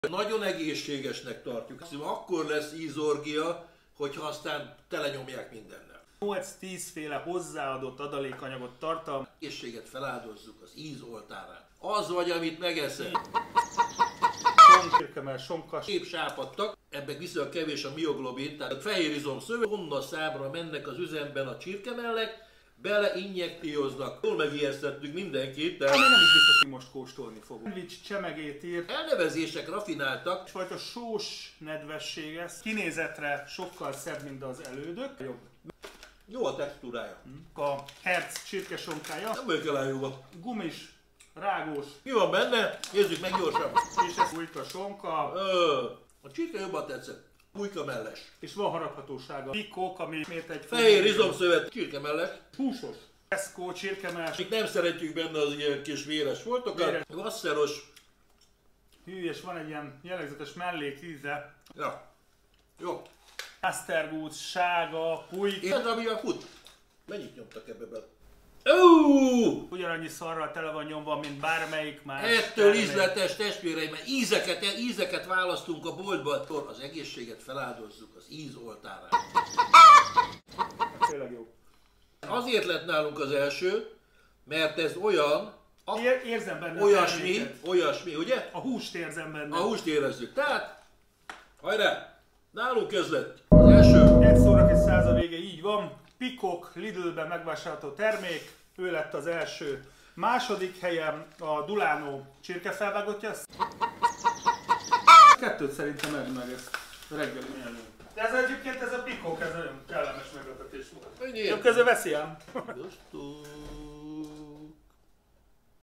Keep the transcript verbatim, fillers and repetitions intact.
Nagyon egészségesnek tartjuk. Akkor lesz ízorgia, hogyha aztán telenyomják mindennel. nyolc-tíz féle hozzáadott adalékanyagot tartalmaz. Egészséget feláldozzuk az íz oltárán. Az vagy, amit megeszel. Sonkirkemell, sonkas. Szép sápadtak, ebben viszonylag kevés a mioglobin, tehát a fehérizom szöveg, honnan számra mennek az üzemben a csirkemellek, bele injektíoznak. Jól megijesztettük mindenkit, de... Ami nem is biztos, hogy most kóstolni fogunk. Sandwich csemegét írt. Elnevezések rafináltak. Egyfajta sós nedvesség ez. Kinézetre sokkal szebb, mint az elődök. Jobb. Jó a textúrája. A herc csirkesonkája. Nem vagyok elájúva. Gumis, rágós. Mi van benne? Nézzük meg gyorsan. És ez pulyka sonka. Ö, a csirke jobban tetszett. Pulyka melles. És van haraphatósága. Pikok, ami miért egy... Fehér izomszövet, csirke melles. Húsos. Tesco, csirkemell. Még nem szeretjük benne az ilyen kis véres foltokat. Véres. Vasszeros. Hű, és van egy ilyen jellegzetes mellékíze. Ja. Jó. Esztergút, sága, pulyk. Ez ami a fut. Mennyit nyomtak ebbe bele? Ó! Ugyanannyi szarral tele van nyomva, mint bármelyik más. Ettől termék. ízletes testvéreim, mert ízeket, ízeket választunk a boltban. Az egészséget feláldozzuk az íz oltárán. Tényleg jó. Azért lett nálunk az első, mert ez olyan, a, Ér, érzem benne olyasmi, a olyasmi, ugye? A húst érzem benne. A húst érezzük. Tehát, hajrá! Nálunk ez lett az első. Egy szóra kis száz a vége, így van. Pikok, Lidlben megvásárolható termék, ő lett az első. Második helyen a Dulano csirkefelvágottja. Kettőt szerintem edd meg ezt reggeli mielőtt. De ez egyébként ez a Pikok, ez nagyon kellemes meglepetés volt. Ennyi. Jobb közül veszi ám. Gusztus.